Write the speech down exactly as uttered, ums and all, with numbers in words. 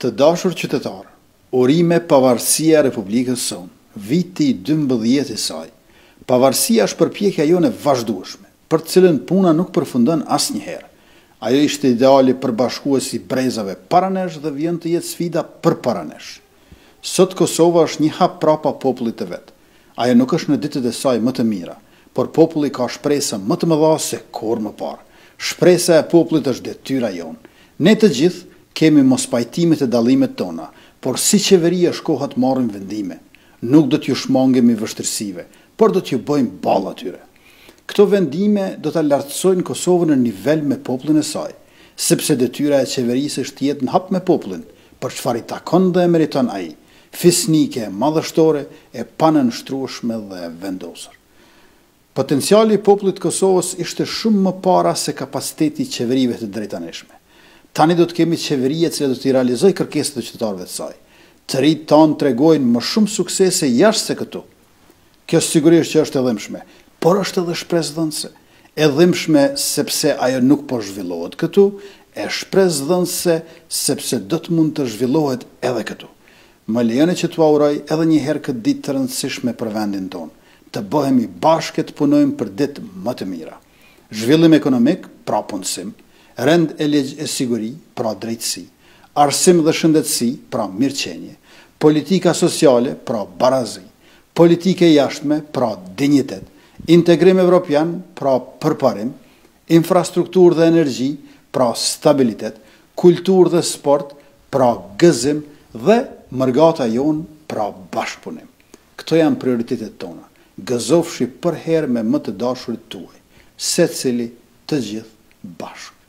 Të dashur qytetar, urime pavarësia e Republikës sonë, viti i dymbëdhjetë i saj. Pavarësia është përpjekja jone vazhdueshme, për të cilën puna nuk përfundon asnjëherë. Ajo ishte ideali përbashkues i brezave para nesh dhe vjen të jetë sfida përpara nesh. Sot Kosova është një hap prapa popullit të vet. Ajo nuk është në ditët e saj më të mira, por populli ka shpresë më të mëdha se kurrë më parë. Shpresa e popullit është detyra jonë. Ne të gjithë kemi mospajtimet e dallimet tona, por si qeveria shkoha të marrim vendime. Nuk do t'ju shmangemi vështirësive, por do t'ju bëjmë ballë atyre. Këto vendime do ta lartësojnë Kosovën në nivel me popullin e saj, sepse detyra e qeverisë është të jetë në hap me popullin, për çfarë i takon dhe e meriton ai, fisnike, madhështore, e panënshtrueshme dhe vendosur. Potenciali i popullit të Kosovës ishte shumë më para se kapaciteti i qeverive të drejtaneshme. Tani do të kemi qeverie që do të realizojë kërkesat e qytetarëve të saj. Të rinjtë tanë tregojnë më shumë suksese jashtë se këtu. Kjo sigurisht që është e dhimbshme, por është edhe shpresëdhënëse. E dhimbshme sepse ajo nuk po zhvillohet këtu, e shpresëdhënëse sepse do të mund të zhvillohet edhe këtu. Më lejoni që t'ua uroj edhe një herë këtë ditë të rëndësishme për vendin tonë, të bëhemi bashkë të punojmë për ditë më të mira. Zhvillim ekonomik, pra punësim, rend e ligj e siguri, pra drejtësi, arsim dhe shëndetësi, pra mirëqenie, politika sociale, pra barazi, politike jashtme, pra dinjitet, integrim evropian, pra përparim, infrastruktur dhe energji, pra stabilitet, kultur dhe sport, pra gëzim dhe mërgata jonë, pra bashkëpunim. Këto janë prioritetet tona. Gëzofshi për herë me më të dashurit tuaj, secili të gjithë bashkë.